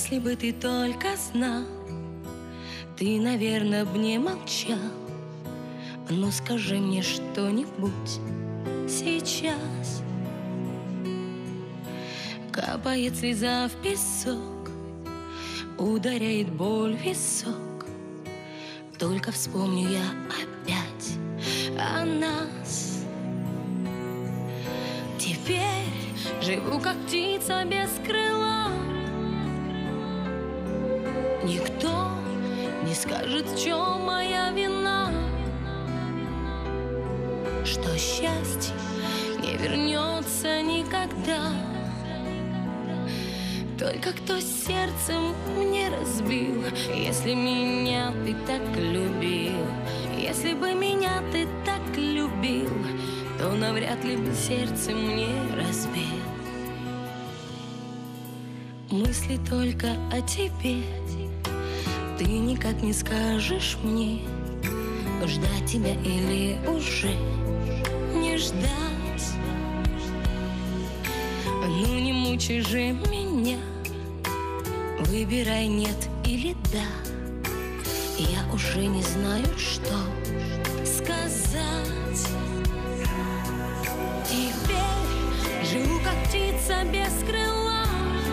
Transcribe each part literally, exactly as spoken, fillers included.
Если бы ты только знал, ты, наверное, б не молчал. Ну скажи мне что-нибудь сейчас. Капает слеза в песок, ударяет боль в висок. Только вспомню я опять о нас. Теперь живу как птица без крыла. Никто не скажет, в чем моя вина, что счастье не вернется никогда. Только кто сердцем мне разбил, если меня ты так любил. Если бы меня ты так любил, то навряд ли бы сердце мне разбил. Мысли только о тебе, ты никак не скажешь мне, ждать тебя или уже не ждать. Ну не мучай же меня, выбирай нет или да. Я уже не знаю, что сказать. Теперь живу как птица без крыла.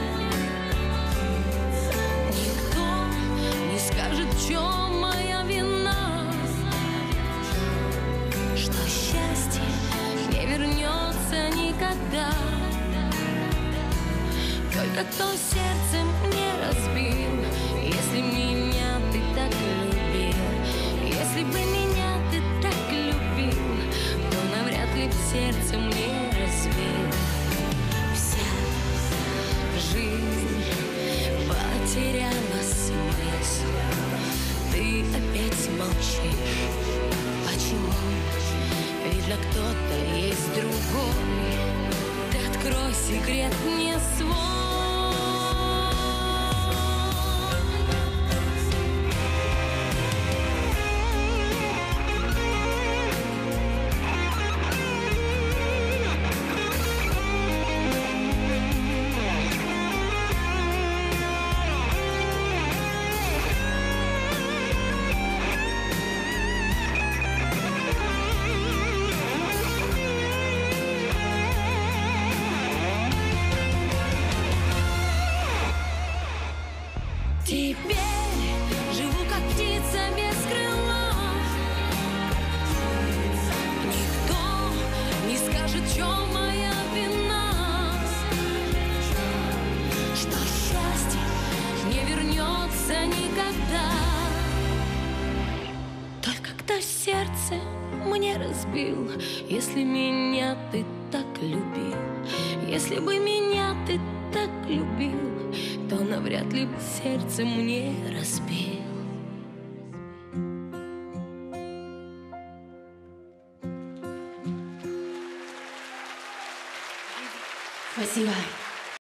Никто не скажет, в чем моя вина, что счастье не вернется никогда. Только кто сердцем не разбил, если меня ты так любил. Если бы меня ты так любил, то навряд ли б сердце мне разбил. Вся жизнь потеряла смысл. Ты опять молчишь. Почему? Видно, кто-то есть другой. Ты открой секрет мне свой. Теперь живу как птица без крыла. Никто не скажет, в чем моя вина, что счастье не вернется никогда. Только кто сердце мне разбил, если меня ты так любил. Если бы меня ты так любил, то навряд ли бы сердце мне разбил. Спасибо.